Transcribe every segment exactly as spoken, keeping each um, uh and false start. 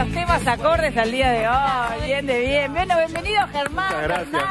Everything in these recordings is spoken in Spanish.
los temas acordes al día de hoy. Bien de bien. Bueno, bienvenido Germán. Muchas gracias.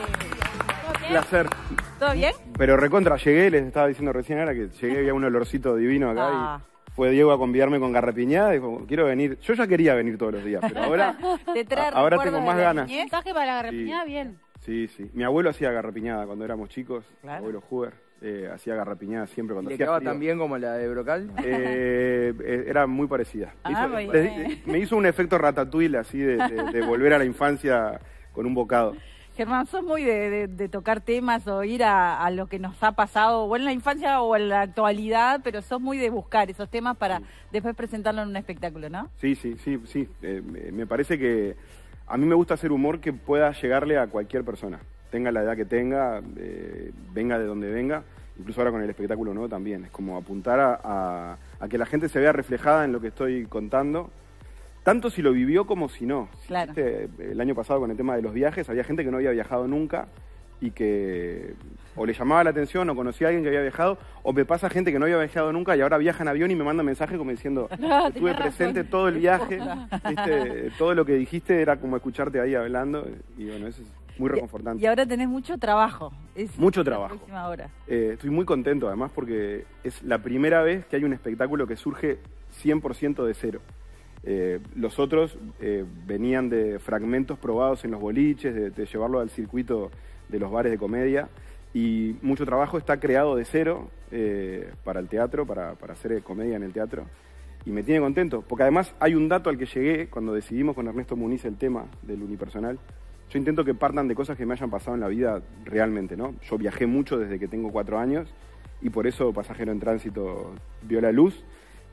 Placer. ¿Todo bien? Pero recontra, llegué, les estaba diciendo recién ahora que llegué, había un olorcito divino acá Ah. y fue Diego a convidarme con garrapiñada. Dijo, quiero venir. Yo ya quería venir todos los días, pero ahora, Te trae a- ahora recuerdos tengo de más la ganas. niñez. Mensaje para la garrapiñada, bien. Sí, sí. Mi abuelo hacía garrapiñada cuando éramos chicos, Claro. mi abuelo Huber. Eh, hacía garrapiñada siempre cuando ¿Le hacía quedaba frío. tan bien como la de Brocal? Eh, eh, era muy parecida. Ah, Hizo- muy le- bien. me hizo un efecto ratatouille así de, de- de volver a la infancia con un bocado. Germán, sos muy de, de- de tocar temas o ir a, a lo que nos ha pasado o en la infancia o en la actualidad, pero sos muy de buscar esos temas para después presentarlo en un espectáculo, ¿no? Sí, sí, sí, sí. Eh, me- me parece que a mí me gusta hacer humor que pueda llegarle a cualquier persona, tenga la edad que tenga, eh, venga de donde venga, incluso ahora con el espectáculo nuevo también. Es como apuntar a, a- a que la gente se vea reflejada en lo que estoy contando, tanto si lo vivió como si no. Si Claro. viste, el año pasado con el tema de los viajes, había gente que no había viajado nunca y que o le llamaba la atención o conocía a alguien que había viajado, o me pasa gente que no había viajado nunca y ahora viaja en avión y me manda mensajes como diciendo, No, estuve tenés presente razón. todo el viaje, ¿viste? Todo lo que dijiste era como escucharte ahí hablando y bueno, eso es muy reconfortante. Y ahora tenés mucho trabajo. Es Mucho la trabajo. próxima hora. Eh, estoy muy contento además porque es la primera vez que hay un espectáculo que surge cien por ciento de cero. Eh, los otros eh, venían de fragmentos probados en los boliches, de, de llevarlo al circuito de los bares de comedia y mucho trabajo está creado de cero eh, para el teatro, para, para hacer comedia en el teatro y me tiene contento porque además hay un dato al que llegué cuando decidimos con Ernesto Muniz el tema del unipersonal. Yo intento que partan de cosas que me hayan pasado en la vida realmente, ¿no? Yo viajé mucho desde que tengo cuatro años y por eso Pasajero en Tránsito vio la luz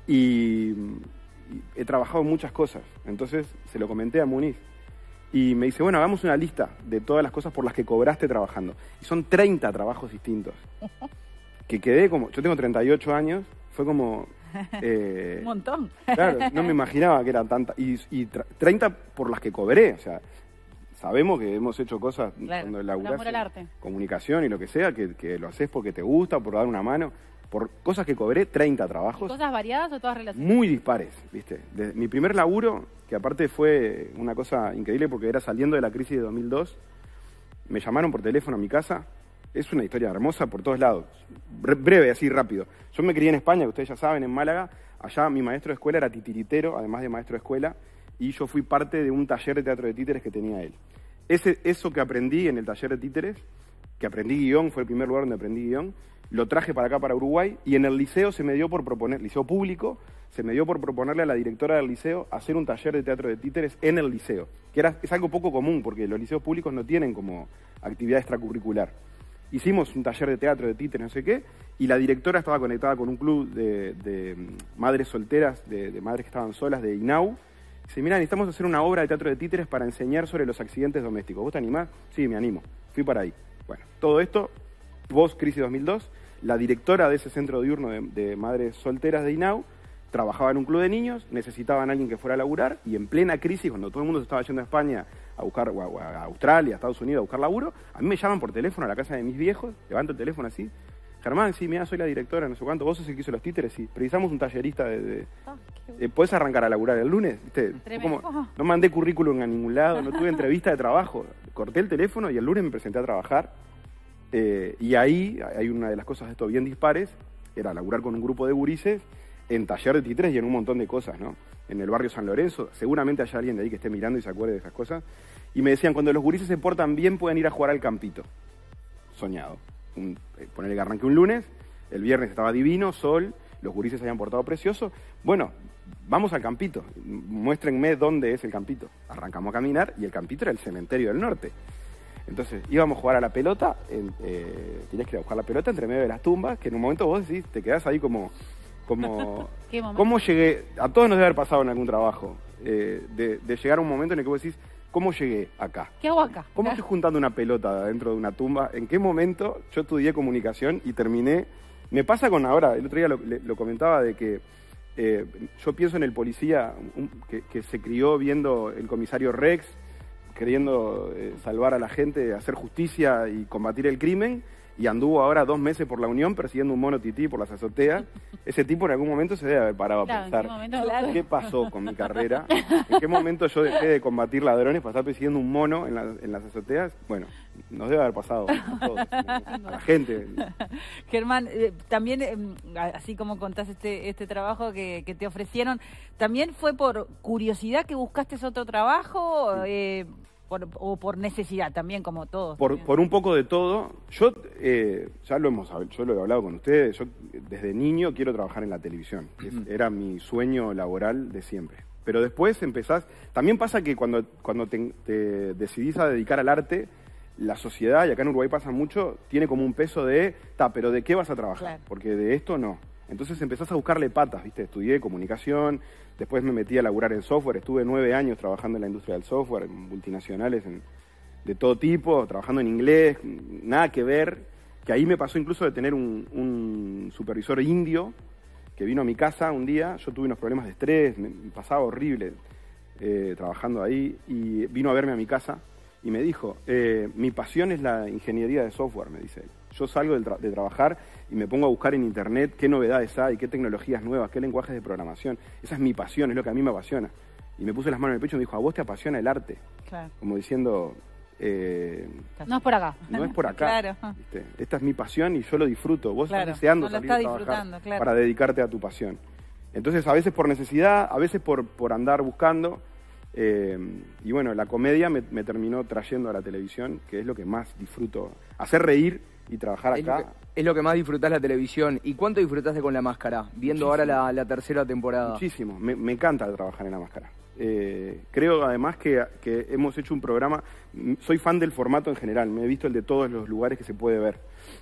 y, y he trabajado en muchas cosas. Entonces se lo comenté a Muniz y me dice, bueno, hagamos una lista de todas las cosas por las que cobraste trabajando. Y son treinta trabajos distintos. Que quedé como, yo tengo treinta y ocho años, fue como... eh, Un montón. Claro, no me imaginaba que eran tantas. Y, y tra- treinta por las que cobré, o sea... Sabemos que hemos hecho cosas Claro, cuando por laburás amor al en arte. comunicación y lo que sea, que, que lo haces porque te gusta, por dar una mano, por cosas que cobré, treinta trabajos, ¿Cosas variadas o todas relacionadas? muy dispares, ¿viste? De, mi primer laburo, que aparte fue una cosa increíble porque era saliendo de la crisis de dos mil dos, me llamaron por teléfono a mi casa, es una historia hermosa por todos lados, Bre- breve, así rápido. Yo me crié en España, que ustedes ya saben, en Málaga, allá mi maestro de escuela era titiritero, además de maestro de escuela, y yo fui parte de un taller de teatro de títeres que tenía él. Ese, eso que aprendí en el taller de títeres, que aprendí guión, fue el primer lugar donde aprendí guión, lo traje para acá, para Uruguay, y en el liceo se me dio por proponer, liceo público, se me dio por proponerle a la directora del liceo hacer un taller de teatro de títeres en el liceo, que era, es algo poco común, porque los liceos públicos no tienen como actividad extracurricular. Hicimos un taller de teatro de títeres, no sé qué, y la directora estaba conectada con un club de, de madres solteras, de, de madres que estaban solas, de INAU. Dice, mira, necesitamos hacer una obra de teatro de títeres para enseñar sobre los accidentes domésticos. ¿Vos te animás? Sí, me animo. Fui para ahí. Bueno, todo esto, post crisis dos mil dos, la directora de ese centro diurno de, de madres solteras de INAU trabajaba en un club de niños, necesitaban a alguien que fuera a laburar, y en plena crisis, cuando todo el mundo se estaba yendo a España a buscar, o a, o a Australia, a Estados Unidos a buscar laburo, a mí me llaman por teléfono a la casa de mis viejos, levanto el teléfono así, Germán, sí, mira, soy la directora, no sé cuánto, vos sos el que hizo los títeres, sí, precisamos un tallerista de... de Ah, qué bueno. eh, ¿Podés arrancar a laburar el lunes? ¿Viste? Fue Tremendo. como, no mandé currículum a ningún lado, no tuve entrevista de trabajo, corté el teléfono y el lunes me presenté a trabajar, eh, y ahí hay una de las cosas de esto bien dispares, era laburar con un grupo de gurises en taller de títeres y en un montón de cosas, ¿no? En el barrio San Lorenzo, seguramente haya alguien de ahí que esté mirando y se acuerde de esas cosas, y me decían, cuando los gurises se portan bien pueden ir a jugar al campito. Soñado. Un, eh, ponerle que arranque un lunes, el viernes estaba divino, sol, los gurises se habían portado precioso. Bueno, vamos al campito, muéstrenme dónde es el campito. Arrancamos a caminar y el campito era el cementerio del norte. Entonces íbamos a jugar a la pelota, en, eh, tenías que ir a buscar la pelota entre medio de las tumbas, que en un momento vos decís, te quedás ahí como... como ¿Qué momento? ¿Cómo llegué? A todos nos debe haber pasado en algún trabajo, eh, de, de llegar a un momento en el que vos decís, ¿cómo llegué acá? ¿Qué hago acá? ¿Cómo estoy juntando una pelota dentro de una tumba? ¿En qué momento yo estudié comunicación y terminé? Me pasa con ahora, el otro día lo, le- lo comentaba de que eh, yo pienso en el policía un- que, que se crió viendo el comisario Rex, queriendo eh, salvar a la gente, hacer justicia y combatir el crimen, y anduvo ahora dos meses por la Unión persiguiendo un mono tití por las azoteas. Ese tipo en algún momento se debe haber parado Claro, a ¿en pensar, qué momento? Claro. ¿qué pasó con mi carrera? ¿En qué momento yo dejé de combatir ladrones para estar persiguiendo un mono en, la, en las azoteas? Bueno, nos debe haber pasado a todos, a la gente. Germán, eh, también, eh, así como contás este, este trabajo que, que te ofrecieron, ¿también fue por curiosidad que buscaste otro trabajo? Sí. Eh, Por, o por necesidad también, como todos. Por, por un poco de todo. Yo, eh, ya lo hemos yo lo he hablado con ustedes, yo desde niño quiero trabajar en la televisión. Es, era mi sueño laboral de siempre. Pero después empezás... También pasa que cuando, cuando te, te decidís a dedicar al arte, la sociedad, y acá en Uruguay pasa mucho, tiene como un peso de, ta, pero ¿de qué vas a trabajar? Claro. Porque de esto no. Entonces empezás a buscarle patas, ¿viste? Estudié comunicación, después me metí a laburar en software, estuve nueve años trabajando en la industria del software, en multinacionales en, de todo tipo, trabajando en inglés, nada que ver, que ahí me pasó incluso de tener un, un supervisor indio que vino a mi casa un día, yo tuve unos problemas de estrés, me pasaba horrible eh, trabajando ahí, y vino a verme a mi casa y me dijo, eh, mi pasión es la ingeniería de software, me dice él. Yo salgo de, tra de trabajar y me pongo a buscar en internet qué novedades hay, qué tecnologías nuevas, qué lenguajes de programación. Esa es mi pasión, es lo que a mí me apasiona. Y me puse las manos en el pecho y me dijo, a vos te apasiona el arte. Claro. Como diciendo, eh, No es por acá. no es por acá. Claro. ¿viste? Esta es mi pasión y yo lo disfruto. Vos Claro, estás deseando no lo salir a estás trabajar disfrutando, claro. para dedicarte a tu pasión. Entonces, a veces por necesidad, a veces por, por andar buscando. Eh, y bueno, la comedia me, me terminó trayendo a la televisión, que es lo que más disfruto. Hacer reír y trabajar Es lo, acá. que, es lo que más disfrutás la televisión. ¿Y cuánto disfrutaste con La Máscara? Viendo Muchísimo. ahora la, la tercera temporada. Muchísimo, me, me encanta trabajar en La Máscara. Eh, creo además que, que hemos hecho un programa, soy fan del formato en general, me he visto el de todos los lugares que se puede ver.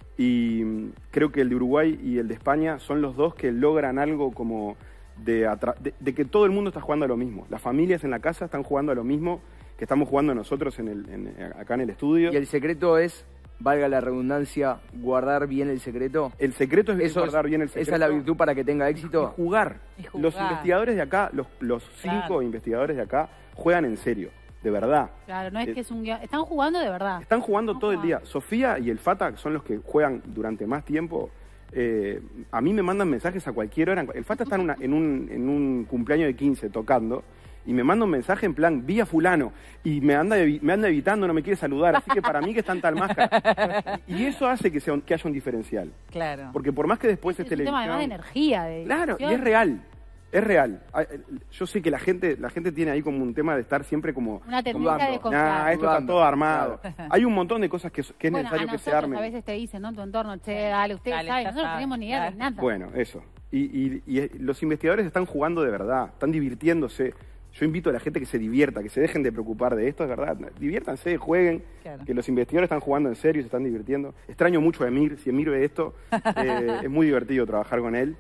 Y mm, creo que el de Uruguay y el de España son los dos que logran algo como de, de, de que todo el mundo está jugando a lo mismo. Las familias en la casa están jugando a lo mismo que estamos jugando nosotros en el, en, acá en el estudio. Y el secreto es, valga la redundancia, guardar bien el secreto. El secreto es Eso guardar es- bien el secreto. Esa es la virtud para que tenga Y éxito. jugar. Y jugar. Los investigadores de acá, los, los cinco Claro. investigadores de acá, juegan en serio, de verdad. Claro, no es Eh, que es un guión. Están jugando de verdad. Están jugando Están todo el jugando. día. Sofía y el Fata, que son los que juegan durante más tiempo, eh, a mí me mandan mensajes a cualquier hora. El Fata está en, una- en un, en un cumpleaños de quince tocando y me manda un mensaje en plan, vi a fulano y me anda, evi- me anda evitando, no me quiere saludar, así que para mí que está en tal máscara. Y eso hace que, sea un- que haya un diferencial. Claro. Porque por más que después es Es un tema televisión... además de energía. De Claro, y diversión. es real. Es real. Ay, Yo sé que la gente la gente tiene ahí como un tema de estar siempre como... Una tendencia Dudando. de confiar. Nah, esto está Dudando, todo armado. claro. Hay un montón de cosas que, que es Bueno, necesario a que se nosotros armen. a veces te dicen, ¿no? En tu entorno, che, dale, ustedes Dale, saben, ya nosotros no saben, tenemos ni idea de claro. nada. Bueno, eso. Y, y- y, eh, los investigadores están jugando de verdad, están divirtiéndose. Yo invito a la gente que se divierta, que se dejen de preocupar de esto, es verdad. Diviértanse, jueguen, Claro. que los investigadores están jugando en serio, se están divirtiendo. Extraño mucho a Emir, si Emir ve esto, eh, es muy divertido trabajar con él.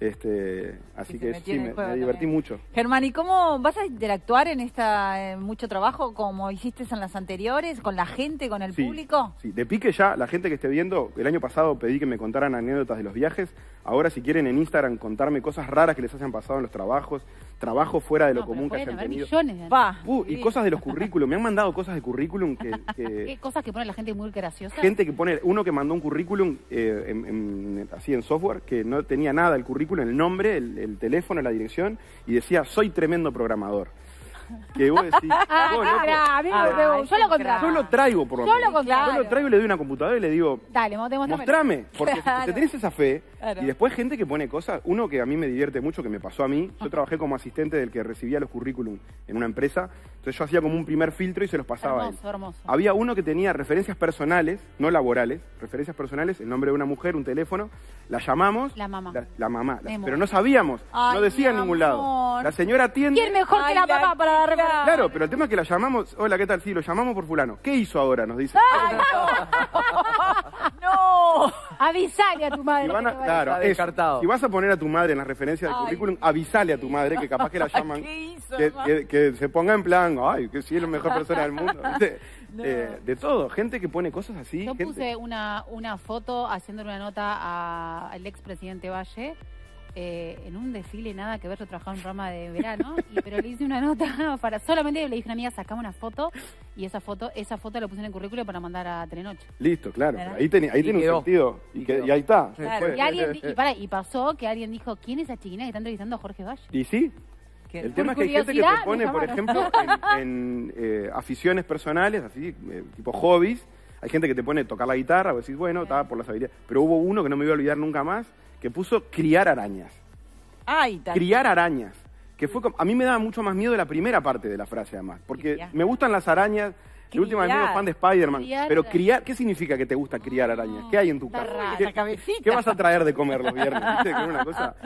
Este, así Sí, se que metió sí, en el me, juego me divertí también. mucho. Germán, ¿y cómo vas a interactuar en esta eh, mucho trabajo como hiciste en las anteriores, con la gente, con el Sí, público? Sí, de pique ya, la gente que esté viendo, el año pasado pedí que me contaran anécdotas de los viajes. Ahora, si quieren en Instagram contarme cosas raras que les hayan pasado en los trabajos, trabajo fuera de lo No, pero común que pueden hayan haber tenido. millones de Va. Uh, y Sí. cosas de los currículum. Me han mandado cosas de currículum que, ¿Qué que cosas que pone la gente muy graciosa? gente que pone, uno que mandó un currículum eh, en- en- así en software, que no tenía nada el currículum, el nombre, el, el teléfono, la dirección, y decía, soy tremendo programador. Que vos decís, Ah, vos, loco, pará, a mí me- Ay, me- yo lo qué contrato. yo lo traigo por lo Yo lo menos. contrato. Yo lo traigo y le doy una computadora y le digo, Dale, mo- demostrame. mostrame, porque Claro. te tenés esa fe. Claro. Y después gente que pone cosas, uno que a mí me divierte mucho, que me pasó a mí, yo trabajé como asistente del que recibía los currículum en una empresa, entonces yo hacía como un primer filtro y se los pasaba a él. Hermoso, hermoso. Había uno que tenía referencias personales, no laborales, referencias personales, el nombre de una mujer, un teléfono, la llamamos. La mamá. La, la mamá, la- Memo. pero no sabíamos, Ay, no decía en mi ningún lado. amor. La señora atiende. ¿Quién mejor Ay, que la la mamá para dar chica. referencia? Claro, pero el tema es que la llamamos, hola, ¿qué tal? Sí, lo llamamos por fulano. ¿Qué hizo ahora? Nos dice. ¡No! Avisale a tu madre. Si, van lo a- que te va a claro, Está eso. descartado. Si vas a poner a tu madre en la referencia del Ay. currículum, avisale a tu madre que capaz que la llaman. ¿Qué hizo, que, mamá? que- que se ponga en plan, ay, que sí es la mejor persona del mundo. ¿viste? No. Eh, de todo, gente que pone cosas así. Yo gente- puse una, una foto haciéndole una nota a- al expresidente Valle eh, en un desfile nada que ver, yo trabajaba en un programa de verano, y, pero le hice una nota para, solamente le dije a una amiga, sacame una foto, y esa foto esa foto la puse en el currículo para mandar a Telenoche. Listo, claro. ¿Verdad? Ahí, tiene- ahí Y tiene quedó. un sentido. Y, Y que- quedó. y ahí está. Claro, Fue. y, alguien, di- y, para, y pasó que alguien dijo, ¿quién es esa chiquina que está entrevistando a Jorge Valle? Y sí, Que- el tema es por que hay gente que curiosidad, te pone, me por llamaron. ejemplo, en, en, eh, aficiones personales, así, eh, tipo hobbies. Hay gente que te pone tocar la guitarra, vos decís, bueno, estaba por las habilidades. Pero hubo uno que no me voy a olvidar nunca más, que puso criar arañas. Ay, tal. Criar arañas. Que fue como- a mí me daba mucho más miedo la primera parte de la frase, además. Porque Criar. me gustan las arañas. De última vez medio Criar. fan de Spider-Man. Criar Pero arañas. criar, ¿qué significa que te gusta criar arañas? ¿Qué hay en tu está casa? raro. ¿Qué, La cabecita. qué vas a traer de comer los viernes? ¿Viste? Que es una cosa.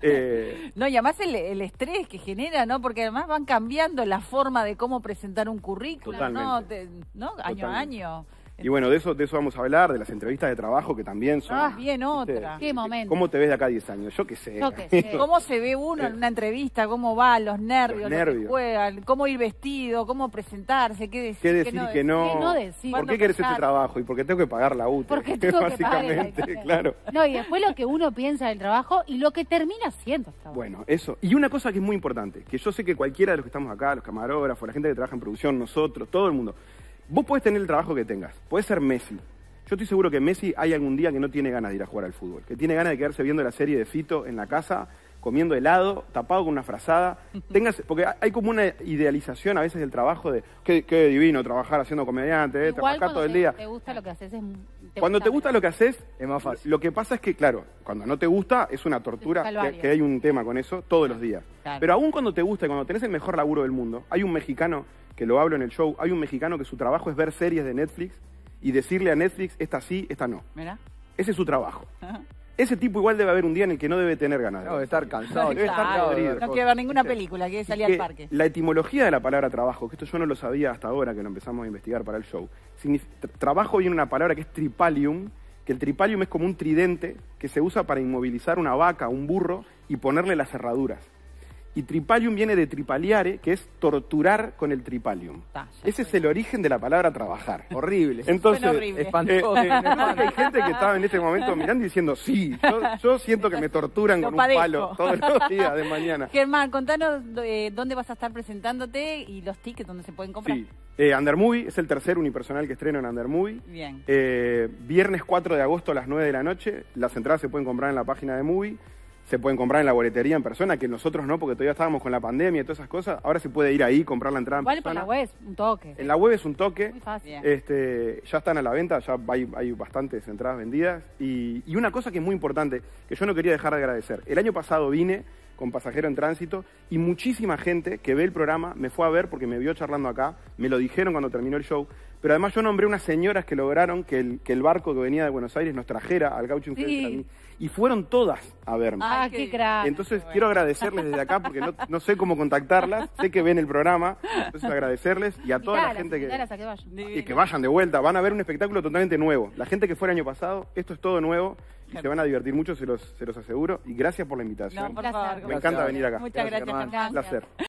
eh, No, y además el, el estrés que genera, ¿no? Porque además van cambiando la forma de cómo presentar un currículum, ¿no? Totalmente. Te- ¿no? Año a Totalmente. año. y bueno, de eso, de eso vamos a hablar, de las entrevistas de trabajo que también son. Ah, bien, ¿viste? otra. Qué momento. ¿Cómo te ves de acá a diez años? Yo qué sé. Yo qué sé. ¿Cómo se ve uno en una entrevista? ¿Cómo va? Los nervios, Los lo nervios. que juegan, cómo ir vestido, cómo presentarse, qué decir, ¿Qué decir que decir. no? ¿Qué no decir? ¿Por ¿Cuándo qué querés este pensar? trabajo? Y porque tengo que pagar la U T E. Porque tengo que pagar el Básicamente, alquiler. claro. No, y después lo que uno piensa del trabajo y lo que termina siendo el trabajo. Bueno, eso. Y una cosa que es muy importante, que yo sé que cualquiera de los que estamos acá, los camarógrafos, la gente que trabaja en producción, nosotros, todo el mundo, vos podés tener el trabajo que tengas, podés ser Messi. Yo estoy seguro que Messi hay algún día que no tiene ganas de ir a jugar al fútbol, que tiene ganas de quedarse viendo la serie de Fito en la casa, comiendo helado, tapado con una frazada. Tengas, porque hay como una idealización a veces del trabajo de qué, qué divino trabajar haciendo comediante, eh, Igual trabajar cuando todo el te, día. te gusta lo que haces, es, Cuando te gusta lo que haces, Es más fácil. lo que pasa es que, claro, cuando no te gusta es una tortura, Es un que, calvario. que hay un tema con eso todos los días. Claro. Pero aún cuando te gusta y cuando tenés el mejor laburo del mundo, hay un mexicano, que lo hablo en el show, hay un mexicano que su trabajo es ver series de Netflix y decirle a Netflix, esta sí, esta no. Mirá. Ese es su trabajo. Ese tipo igual debe haber un día en el que no debe tener ganas de No, de ver. estar cansado. Debe estar Claro, podrido. no quiere ver ninguna Sí. película, quiere salir Que al parque. La etimología de la palabra trabajo, que esto yo no lo sabía hasta ahora que lo empezamos a investigar para el show. Signif- tra- trabajo viene una palabra que es tripalium, que el tripalium es como un tridente que se usa para inmovilizar una vaca, un burro y ponerle las cerraduras. Y tripalium viene de tripaliare, que es torturar con el tripalium. Ta, ya Ese es fue. el origen de la palabra trabajar. Horrible. Entonces, Suena horrible. Espantoso. eh, eh, me parece que hay gente que estaba en este momento mirando y diciendo, sí, yo, yo siento que me torturan Lo con padezco. un palo todos los días de mañana. Germán, contanos eh, dónde vas a estar presentándote y los tickets donde se pueden comprar. Sí. Eh, Under Movie es el tercer unipersonal que estreno en Under Movie. Bien. Eh, viernes cuatro de agosto a las nueve de la noche. Las entradas se pueden comprar en la página de Movie. Se pueden comprar en la boletería en persona, que nosotros no, porque todavía estábamos con la pandemia y todas esas cosas. Ahora se puede ir ahí, comprar la entrada en Igual por persona. la web, un toque. En la web es un toque. Muy fácil. Bien. Este, ya están a la venta, ya hay, hay bastantes entradas vendidas. Y, y una cosa que es muy importante, que yo no quería dejar de agradecer. El año pasado vine con Pasajero en Tránsito y muchísima gente que ve el programa me fue a ver porque me vio charlando acá, me lo dijeron cuando terminó el show. Pero además yo nombré unas señoras que lograron que el, que el barco que venía de Buenos Aires nos trajera al Gaucho Influencer a mí. Y fueron todas a verme. Ah, Ay, qué qué- crack. Entonces qué bueno. quiero agradecerles desde acá porque no, no sé cómo contactarlas, sé que ven el programa, entonces agradecerles y a toda la Invitalas, gente que, invitalas a que vayan. y que vayan de vuelta, van a ver un espectáculo totalmente nuevo. La gente que fue el año pasado, esto es todo nuevo y se van a divertir mucho, se los, se los aseguro. Y gracias por la invitación. No, por Gracias. favor. Me encanta venir acá. Muchas gracias, Gracias, Germán. Un placer.